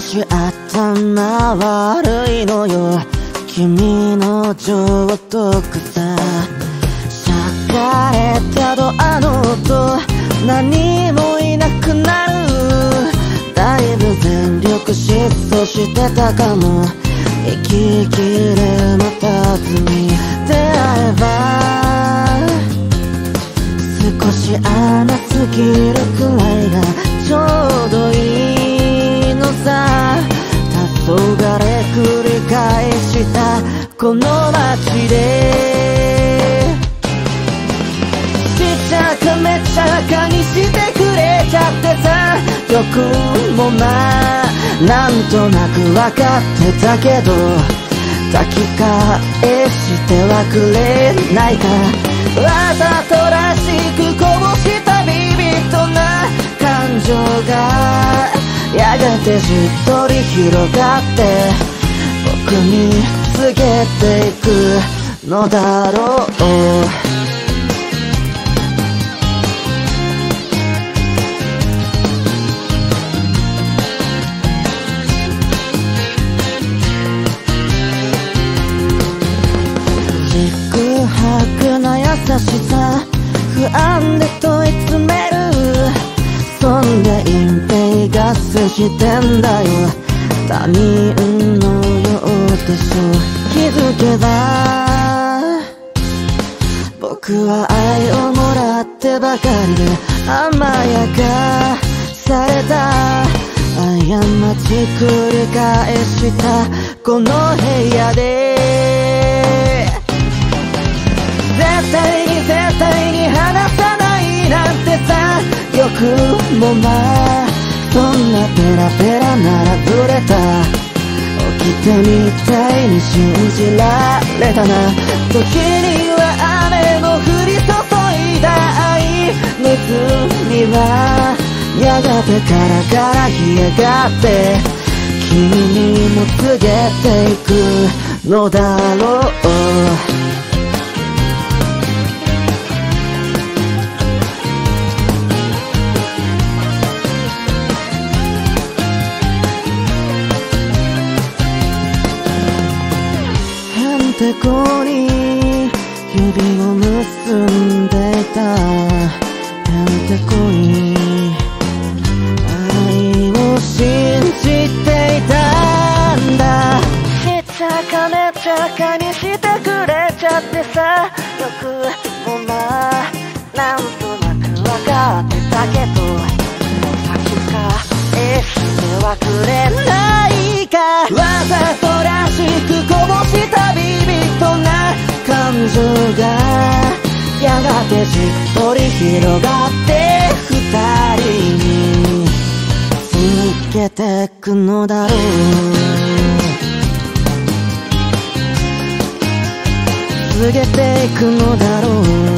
し頭悪いのよ、君の情徳さ。しゃかれたドアの音、何もいなくなる。だいぶ全力疾走してたかも。息切れ待たずに出会えば、少し甘すぎるくらいがちょうどいいのさ。黄昏繰り返したこの街で、しちゃかめちゃかにしてくれちゃってさ。僕もまあなんとなく分かってたけど、抱き返してはくれないか。わざとらしくこぼしたビビッドな感情がやがてしっとり広がって僕に告げていくのだろう。宿泊な優しさ、不安で問い詰める。そんで隠蔽合戦してんだよ。他人のようでしょ。気づけば僕は愛をもらってばかりで甘やかされた。過ち繰り返したこの部屋で、絶対に離さないなんてさ。よくもまあそんなペラペラならぶれた。起きてみたいに信じられたな。時には雨も降り注いだ愛。水にはやがてカラカラ冷えがって君にも告げていくのだろう。へんてこに指を結んでいた。へんてこに愛を信じていたんだ。しちゃかめちゃかにしてくれちゃってさ。よくもまあなんとなく分かってたけど、先かしてはくれないか。わざとらしくこぼしたビビッドな感情がやがてしっとり広がって二人に続けてくのだろう。告げていくのだろう。